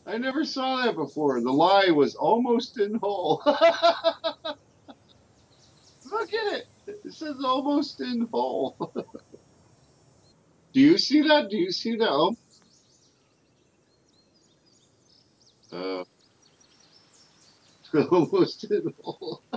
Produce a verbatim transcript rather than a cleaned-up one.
I never saw that before. The lie was almost in hole. Look at it. It says almost in hole. Do you see that? Do you see that? Oh, uh, almost in hole.